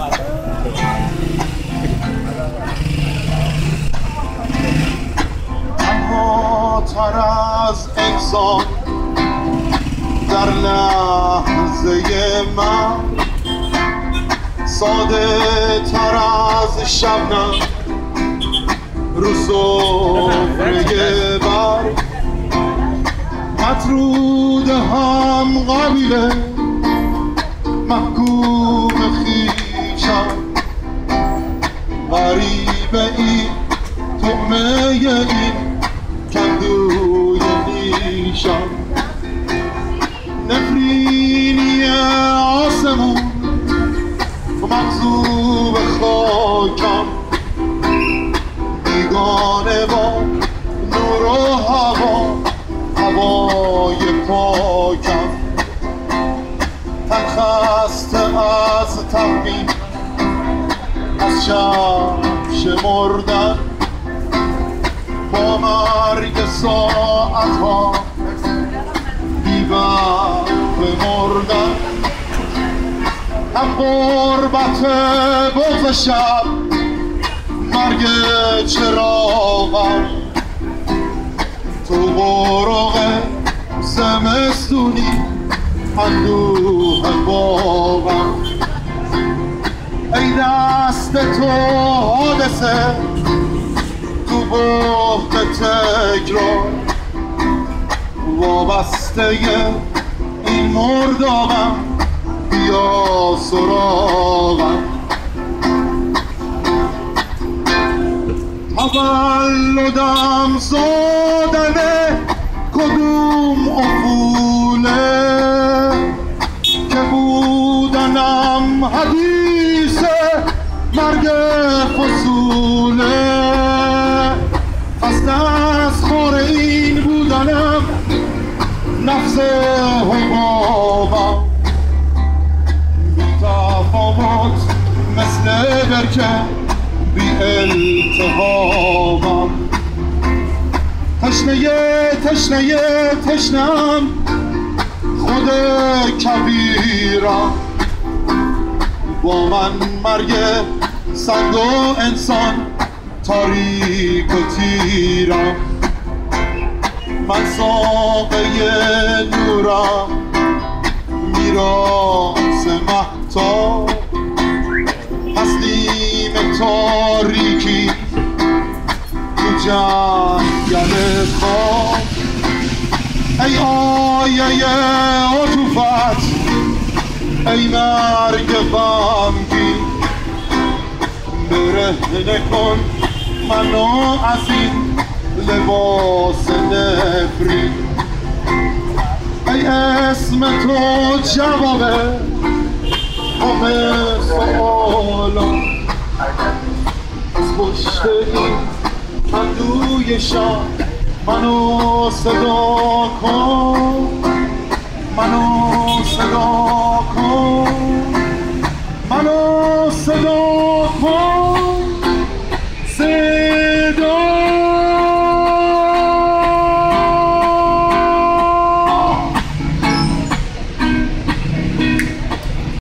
تنها تر از انسان در لحظه من، ساده تر از شبنم رو سفره برگ، مطرود هم قبیله محکوم خویشم، غریبه این طعمه این کندوی نیشم، نفرینی آسمون مغضوب خاکم، بیگانه با نور و هوا هوای پاکم، تن خسته از تقویم از شب شمردن، با مرگ ساعتها بی‌وقت مردن، هم غربت بغض شب مرگ چراغم، تو برق زمستونی اندوه باغم، ای دست تو حادثه تو بحت تکرار، وابسته این مردابم بیا سراغم، تولدم زادن کدوم افوله، که بودنم حدیث مرگ فصوله، از دست خور این بودنم نفس حبابم، بی تفاوت مثل برکه بی التهابم، تشنم خود کبیرم، با من مرگ سنگ و انسان تاریک و تیرم، من ساقه نورم میراث مهتاب، تسلیم تاریکی تو جنگل خواب، ای آیه عطوفت ای مرگ غمگین، برهنه کن منو از این لباس نفرین، ای اسم تو جوابه همه سوالم، از پشت این اندوی شب منو صدا کن، منو صدا کن، منو صدا کن.